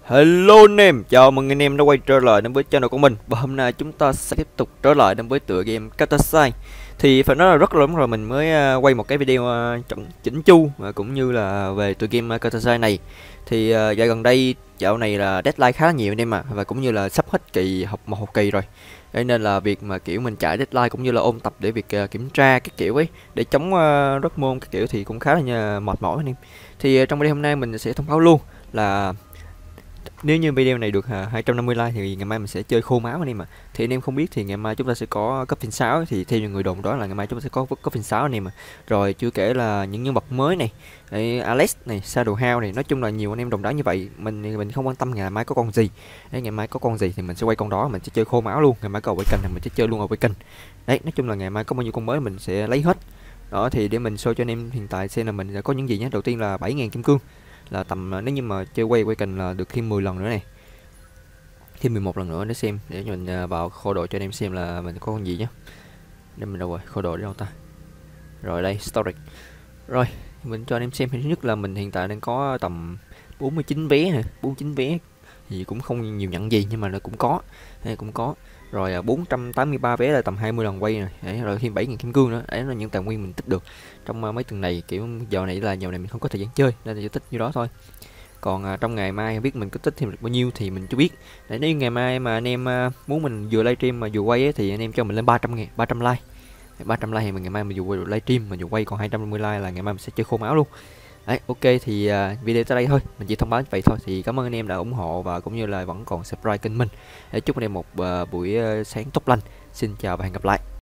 Hello anh em, chào mừng anh em đã quay trở lại đến với channel của mình. Và hôm nay chúng ta sẽ tiếp tục trở lại đến với tựa game Counter-Strike. Thì phải nói là rất là lắm rồi mình mới quay một cái video chỉnh chu cũng như là về tựa game Counter-Strike này. Thì dạo gần đây dạo này là deadline khá là nhiều anh em ạ, và cũng như là sắp hết kỳ học kỳ rồi. Thế nên là việc mà kiểu mình chạy deadline cũng như là ôn tập để việc kiểm tra cái kiểu ấy để chống rớt môn cái kiểu thì cũng khá là mệt mỏi anh em. Thì trong video hôm nay mình sẽ thông báo luôn là nếu như video này được 250 like thì ngày mai mình sẽ chơi khô máu anh em ạ. Thì anh em không biết thì ngày mai chúng ta sẽ có cấp phiên 6, thì theo những người đồn đó là ngày mai chúng ta sẽ có cấp phiên 6 anh em ạ. Rồi chưa kể là những nhân vật mới này, Alex này, Shadowhound này, nói chung là nhiều anh em đồng đoán như vậy. Mình không quan tâm ngày mai có con gì. Đấy, ngày mai có con gì thì mình sẽ quay con đó, mình sẽ chơi khô máu luôn. Ngày mai có Awaken thì mình sẽ chơi luôn Awaken. Đấy, nói chung là ngày mai có bao nhiêu con mới mình sẽ lấy hết. Đó thì để mình show cho anh em hiện tại xem là mình đã có những gì nhé. Đầu tiên là 7.000 kim cương, là tầm nếu như mà chơi quay cần là được thêm 10 lần nữa này, thêm 11 lần nữa để xem, để cho mình vào kho đồ cho anh em xem là mình có con gì nhé. Để mình đâu rồi, kho đồ ở đâu ta? Rồi đây, storage. Rồi mình cho anh em xem. Thứ nhất là mình hiện tại đang có tầm 49 vé nè, 49 vé thì cũng không nhiều nhận gì nhưng mà nó cũng có, đây cũng có. Rồi 483 vé là tầm 20 lần quay này. Đấy, rồi thêm 7.000 kim cương nữa. Đấy là những tài nguyên mình tích được trong mấy tuần này, kiểu giờ này mình không có thời gian chơi nên là chỉ tích như đó thôi. Còn trong ngày mai biết mình có tích thêm được bao nhiêu thì mình chưa biết. Để nếu ngày mai mà anh em muốn mình vừa livestream mà vừa quay ấy, thì anh em cho mình lên 300 like. 300 like thì ngày mai mình vừa livestream mà vừa quay còn 250 like là ngày mai mình sẽ chơi khô máu luôn. Đấy, ok thì video tới đây thôi, mình chỉ thông báo như vậy thôi. Thì cảm ơn anh em đã ủng hộ và cũng như là vẫn còn subscribe kênh mình. Để chúc anh em một buổi sáng tốt lành. Xin chào và hẹn gặp lại.